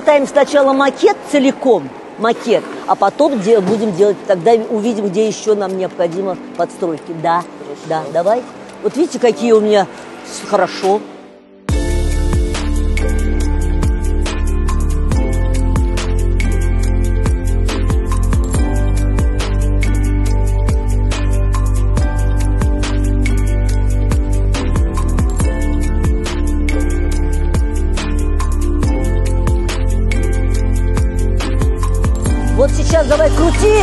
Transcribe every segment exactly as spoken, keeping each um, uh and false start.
поставим сначала макет целиком, макет, а потом де, будем делать, тогда увидим, где еще нам необходимо подстройки. Да, хорошо. Да, давай. Вот видите, какие у меня хорошо. Вот сейчас давай крути.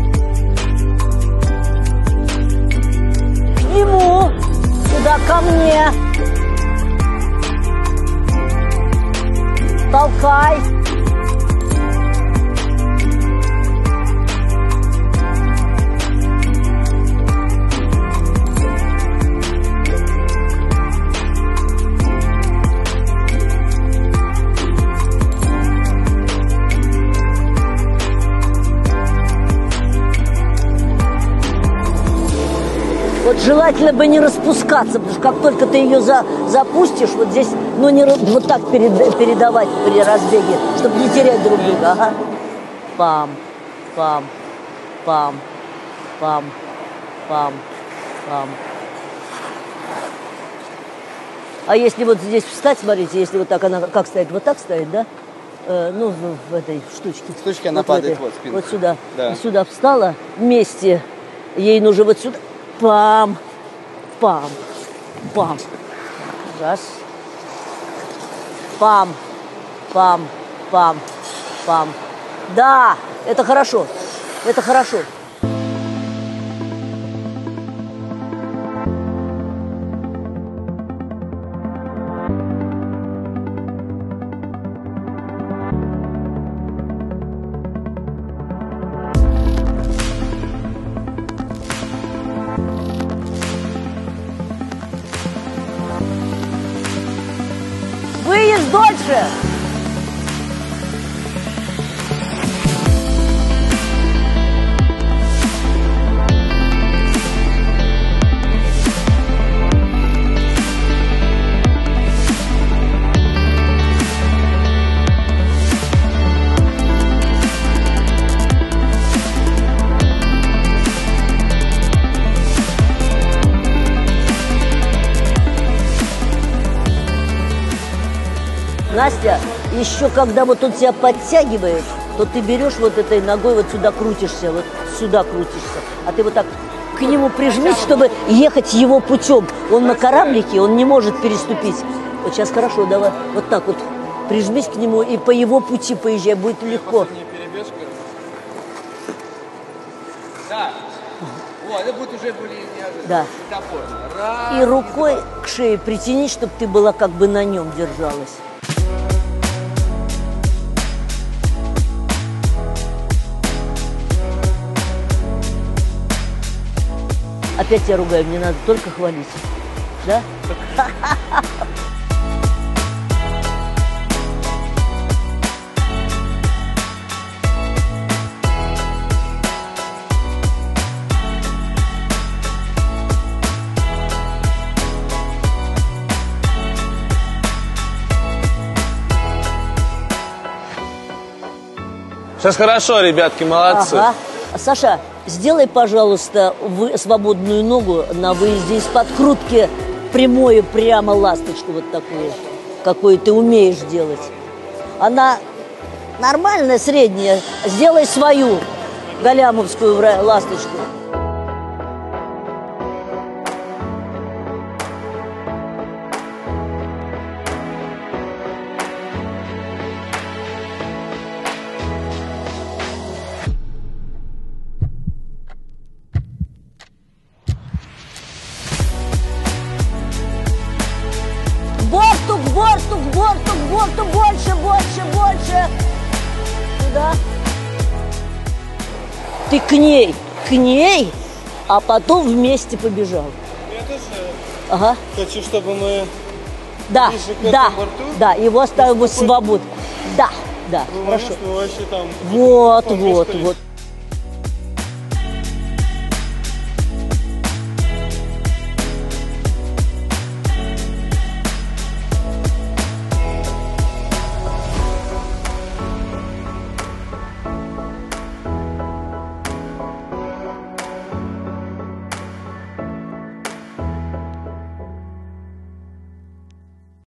К нему. Сюда, ко мне. Толкай. Вот желательно бы не распускаться, потому что как только ты ее за, запустишь, вот здесь, ну не вот так перед, передавать при разбеге, чтобы не терять друг друга. Ага. Пам, пам, пам, пам, пам, пам. А если вот здесь встать, смотрите, если вот так она, как стоит, вот так стоит, да? Э, ну, в этой штучке. Штучке она вот падает, этой, вот, спинка. Вот сюда. Да. И сюда встала вместе, ей нужно вот сюда. Пам, пам, пам. Раз. Пам, пам, пам, пам. Да, это хорошо. Это хорошо. Выезд дольше. Настя, еще когда вот он тебя подтягивает, то ты берешь вот этой ногой вот сюда крутишься, вот сюда крутишься. А ты вот так к нему прижмись, чтобы ехать его путем. Он на кораблике, он не может переступить. Вот сейчас хорошо, давай вот так вот прижмись к нему и по его пути поезжай, будет легко. Да. Вот, это будет уже более неожиданно. Да. Топорно. И рукой к шее притяни, чтобы ты была как бы на нем держалась. Опять я ругаю, мне надо только хвалить. Да? Сейчас хорошо, ребятки, молодцы. Ага. Саша, сделай, пожалуйста, вы, свободную ногу на выезде из подкрутки прямую, прямо ласточку вот такую, какую ты умеешь делать. Она нормальная, средняя. Сделай свою галямовскую ласточку. Борту, к борту, к борту, к борту, больше, больше, больше. Туда. Ты к ней, к ней, а потом вместе побежал. Я тоже ага. хочу, чтобы мы... Да, да, борту, да, его оставим свободно. Да, да, ну, хорошо. Мы вообще там... Вот, вот, вот.